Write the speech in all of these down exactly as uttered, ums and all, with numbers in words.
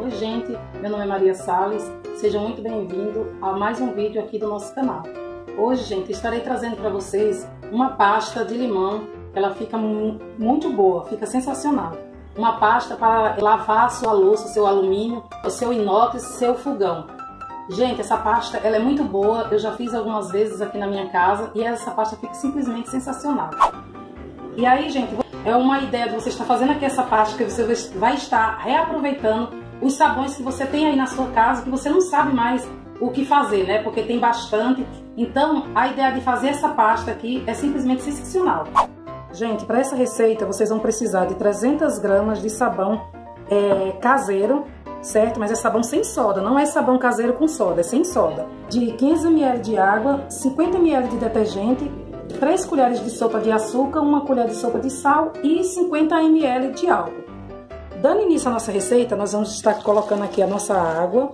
Oi gente, meu nome é Maria Salles, sejam muito bem-vindos a mais um vídeo aqui do nosso canal. Hoje, gente, estarei trazendo para vocês uma pasta de limão, ela fica muito boa, fica sensacional. Uma pasta para lavar a sua louça, seu alumínio, o seu inox, seu fogão. Gente, essa pasta ela é muito boa, eu já fiz algumas vezes aqui na minha casa e essa pasta fica simplesmente sensacional. E aí, gente, é uma ideia de você estar fazendo aqui essa pasta que você vai estar reaproveitando os sabões que você tem aí na sua casa, que você não sabe mais o que fazer, né? Porque tem bastante. Então, a ideia de fazer essa pasta aqui é simplesmente sensacional. Gente, para essa receita, vocês vão precisar de trezentas gramas de sabão é, caseiro, certo? Mas é sabão sem soda, não é sabão caseiro com soda, é sem soda. De quinze mililitros de água, cinquenta mililitros de detergente, três colheres de sopa de açúcar, uma colher de sopa de sal e cinquenta mililitros de álcool. Dando início à nossa receita, nós vamos estar colocando aqui a nossa água,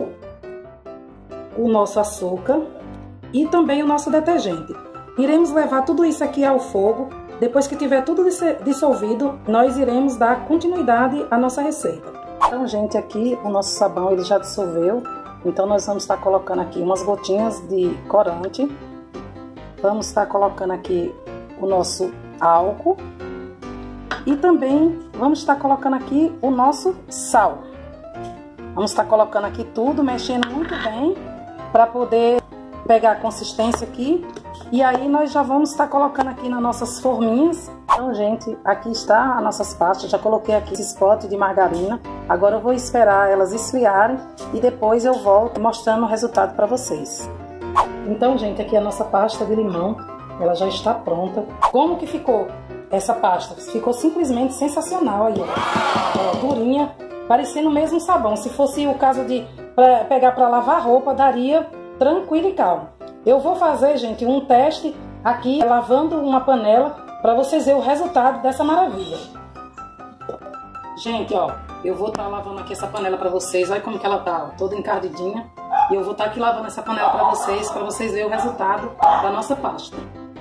o nosso açúcar e também o nosso detergente. Iremos levar tudo isso aqui ao fogo. Depois que tiver tudo dissolvido, nós iremos dar continuidade à nossa receita. Então, gente, aqui o nosso sabão ele já dissolveu. Então, nós vamos estar colocando aqui umas gotinhas de corante. Vamos estar colocando aqui o nosso álcool. E também vamos estar colocando aqui o nosso sal. Vamos estar colocando aqui tudo, mexendo muito bem para poder pegar a consistência aqui. E aí nós já vamos estar colocando aqui nas nossas forminhas. Então, gente, aqui está as nossas pastas. Já coloquei aqui esse pote de margarina. Agora eu vou esperar elas esfriarem e depois eu volto mostrando o resultado para vocês. Então, gente, aqui a nossa pasta de limão, ela já está pronta. Como que ficou essa pasta? Ficou simplesmente sensacional aí, ó, durinha, parecendo mesmo sabão. Se fosse o caso de pra pegar para lavar roupa, daria tranquilo e calmo. Eu vou fazer, gente, um teste aqui, lavando uma panela, para vocês verem o resultado dessa maravilha. Gente, ó, eu vou estar lavando aqui essa panela para vocês. Olha como que ela tá, ó, toda encardidinha. E eu vou estar aqui lavando essa panela para vocês, para vocês verem o resultado da nossa pasta.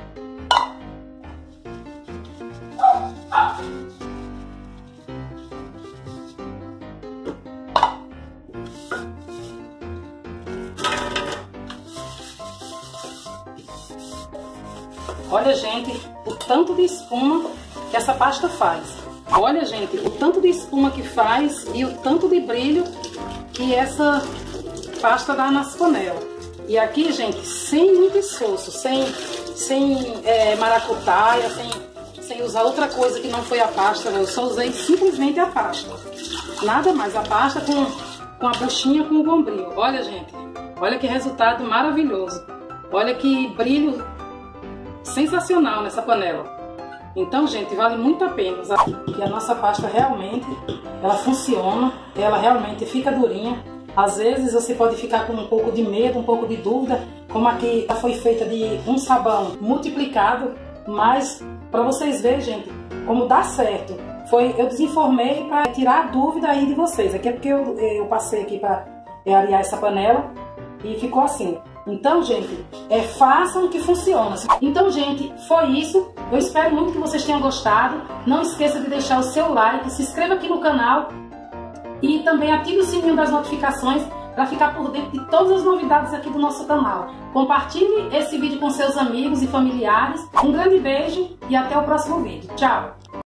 Olha, gente, o tanto de espuma que essa pasta faz. Olha, gente, o tanto de espuma que faz e o tanto de brilho que essa pasta dá nas panelas. E aqui, gente, sem muito esforço, sem, sem é, maracutaia, sem, sem usar outra coisa que não foi a pasta, né? Eu só usei simplesmente a pasta. Nada mais, a pasta com, com a buchinha com o bombril. Olha, gente, olha que resultado maravilhoso. Olha que brilho sensacional nessa panela. Então, gente, vale muito a pena usar, que a nossa pasta realmente ela funciona, ela realmente fica durinha. Às vezes você pode ficar com um pouco de medo, um pouco de dúvida, como aqui foi feita de um sabão multiplicado, mas para vocês verem, gente, como dá certo. Foi, eu desinformei para tirar a dúvida aí de vocês. Aqui é porque eu, eu passei aqui para arear essa panela e ficou assim. Então, gente, é, façam que funciona. Então, gente, foi isso. Eu espero muito que vocês tenham gostado. Não esqueça de deixar o seu like, se inscreva aqui no canal e também ative o sininho das notificações para ficar por dentro de todas as novidades aqui do nosso canal. Compartilhe esse vídeo com seus amigos e familiares. Um grande beijo e até o próximo vídeo. Tchau!